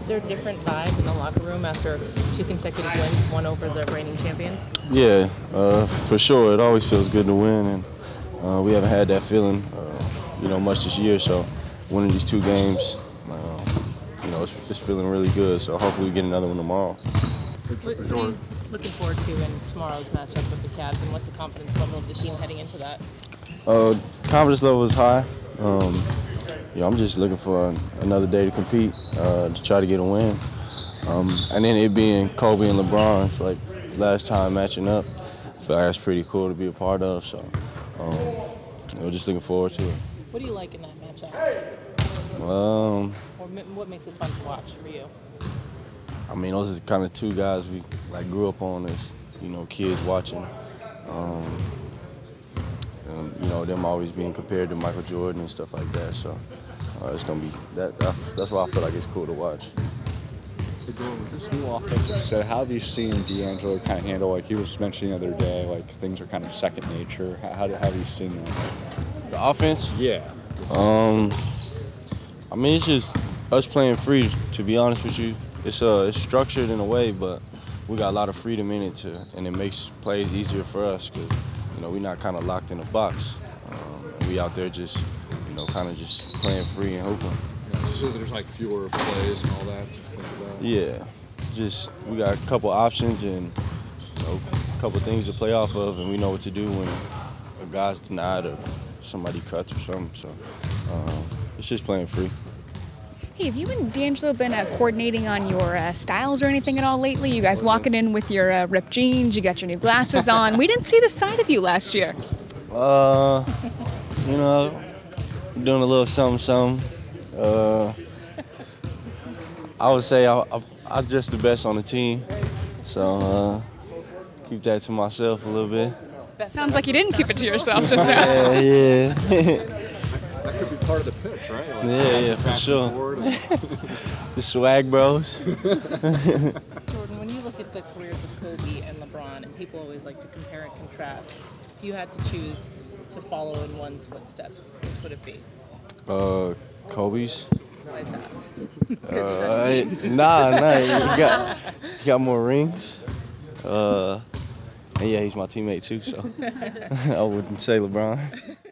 Is there a different vibe in the locker room after 2 consecutive wins, one over the reigning champions? Yeah, for sure. It always feels good to win, and we haven't had that feeling, much this year. So winning these 2 games, it's feeling really good. So hopefully we get another one tomorrow. What are you looking forward to in tomorrow's matchup with the Cavs, and what's the confidence level of the team heading into that? Confidence level is high. I'm just looking for another day to compete, to try to get a win. And then it being Kobe and LeBron, it's like last time matching up, I feel like that's pretty cool to be a part of. So we're just looking forward to it. What do you like in that matchup? Um, Or what makes it fun to watch for you? I mean, those are kind of 2 guys we grew up on as kids watching. Them always being compared to Michael Jordan and stuff like that. So it's gonna be that's why I feel like it's cool to watch. With this new offensive set, how have you seen D'Angelo kind of handle, like he was mentioning the other day, like things are kind of second nature? How have you seen that? The offense? Yeah. I mean, it's just us playing free, to be honest with you. It's structured in a way, but we got a lot of freedom in it, and it makes plays easier for us because, we're not kind of locked in a box. We out there just, kind of just playing free and hooping. Yeah, so there's like fewer plays and all that to think about? Yeah, just we got a couple options and a couple things to play off of, and we know what to do when a guy's denied or somebody cuts or something. So it's just playing free. Hey, have you and D'Angelo been coordinating on your styles or anything at all lately? You guys walking in with your ripped jeans, you got your new glasses on. We didn't see the side of you last year. Doing a little something. I would say I dress the best on the team, so keep that to myself a little bit. Sounds like you didn't keep it to yourself just now. Yeah. That could be part of the pitch, right? Like Yeah, for sure. The swag bros. Jordan, when you look at the careers of Kobe and LeBron, and people always like to compare and contrast, if you had to choose to follow in one's footsteps, which would it be? Kobe's. Why is that? Nah, he got more rings. And yeah, he's my teammate too, so I wouldn't say LeBron.